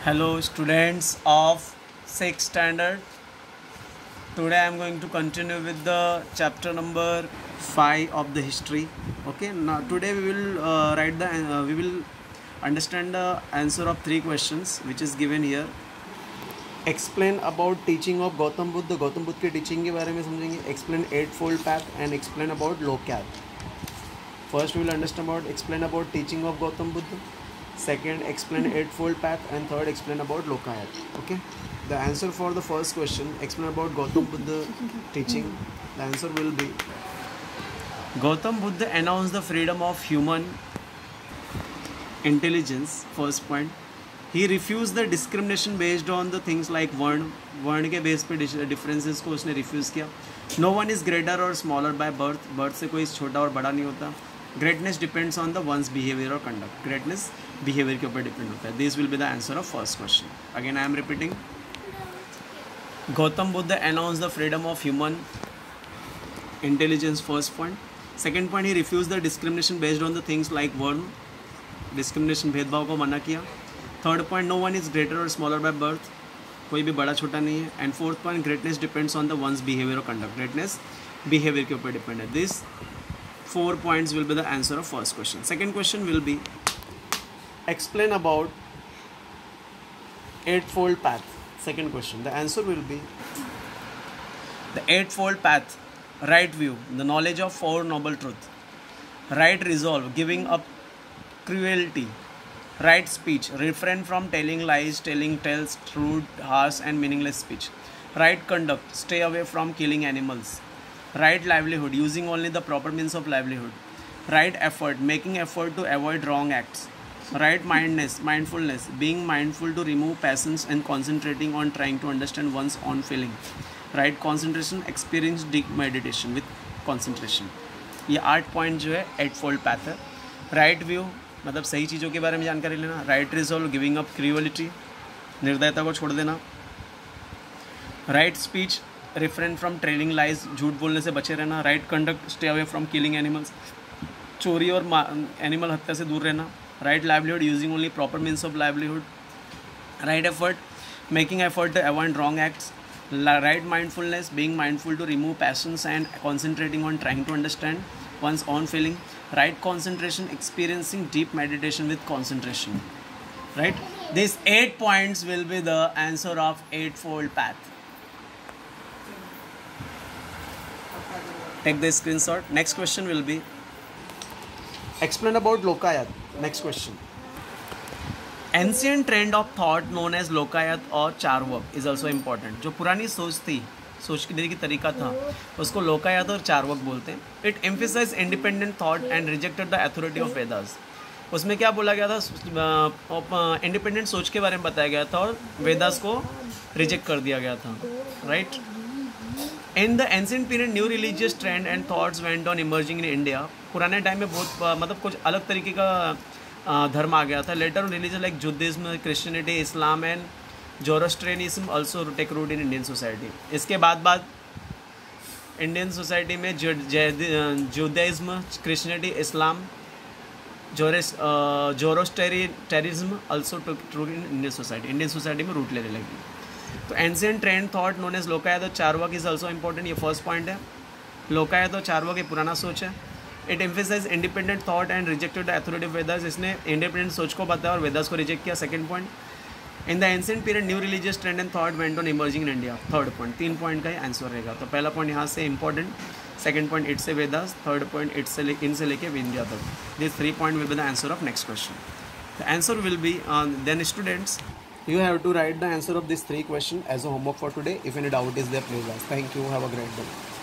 Hello students of 6th standard. Today I am going to continue with the chapter number 5 of the history. Okay, now today we will we will understand the answer of 3 questions which is given here. Explain about teaching of Gautam Buddha. Gautam Buddha के teaching के बारे में समझेंगे. Explain eightfold path and explain about locale. First we will understand about explain about teaching of Gautam Buddha. Second, explain eightfold path, and third, explain about lokayat. Okay, the answer for the first question, explain about Gautam Buddha teaching. The answer will be Gautam Buddha announced the freedom of human intelligence. First point, he refused the discrimination based on the things like वर्ण के base पे differences को उसने refuse किया. No one is greater or smaller by birth. Birth से कोई छोटा और बड़ा नहीं होता. Greatness depends on the one's behavior or conduct. Greatness behavior के ऊपर डिपेंड होता है. This will be the answer of first question. Again I am repeating. Gautam Buddha announced the freedom of human intelligence. First point. Second point, he refused the discrimination based on the things like वर्ण. Discrimination भेदभाव को मना किया. Third point, no one is greater or smaller by birth. कोई भी बड़ा छोटा नहीं है. And fourth point, greatness depends on the one's behavior or conduct. Greatness behavior के ऊपर डिपेंड है. This 4 points will be the answer of first question. Second question will be explain about eightfold path. Second question, the answer will be the eightfold path: right view, the knowledge of four noble truths; right resolve, giving up cruelty; right speech, refrain from telling lies, telling tales, rude, harsh and meaningless speech; right conduct, stay away from killing animals; right livelihood, using only the proper means of livelihood; right effort, making effort to avoid wrong acts; right mindfulness, being mindful to remove passions and concentrating on trying to understand one's own feeling; right concentration, experience deep meditation with concentration. ये 8 point जो है eightfold path है. Right view मतलब सही चीज़ों के बारे में जानकारी लेना. Right resolve, giving up cruelty, निर्दयता को छोड़ देना. Right speech, refrain from telling lies, झूठ बोलने से बचे रहना. Right conduct, stay away from killing animals, चोरी और एनिमल हत्या से दूर रहना. Right livelihood, using only proper means of livelihood. Right effort, making effort to avoid wrong acts. Right mindfulness, being mindful to remove passions and concentrating on trying to understand one's own feeling. Right concentration, experiencing deep meditation with concentration. Right, these 8 points will be the answer of eightfold path. Take the screenshot. Next question will be explain about lokayat. Next question, ancient trend of thought known as lokayat or charvak is also important. जो पुरानी सोचने की तरीका था उसको लोकायत और चार्वक बोलते हैं. It emphasize independent thought and rejected the authority of Vedas. उसमें क्या बोला गया था? इंडिपेंडेंट सोच के बारे में बताया गया था और वेदास को रिजेक्ट कर दिया गया था. Right, in the ancient period new religious trend and thoughts went on emerging in India. पुराने टाइम में बहुत मतलब कुछ अलग तरीके का धर्म आ गया था. Later religion like Judaism, Christianity, Islam and Zoroastrianism also take root in Indian society. इसके बाद इंडियन सोसाइटी में Judaism, Christianity, Islam, Zoroastrianism also took root in Indian society. Indian society में रूट लेने लगी. तो ancient trend thought known as Lokayata और Charvaka is also important. ये first point है. लोकायत और चार्वक ये पुराना सोच है. It emphasize independent thought and rejected the authority of Vedas. इसने इंडिपेंडेंट सोच को बताया और वेदास को रिजेक्ट किया. Second point, in the ancient period new religious trend and thought went on emerging in India. Third point, 3 point का ही आंसर रहेगा. तो पहला पॉइंट यहाँ से इंपॉर्टेंट, सेकंड पॉइंट इट से वेदास, थर्ड पॉइंट इनसे लेके इंडिया तक. This 3 point will be the answer of next question. The answer will be then students you have to write the answer of these 3 questions as a homework for today. If any doubt is there, please ask. Thank you. Have a great day.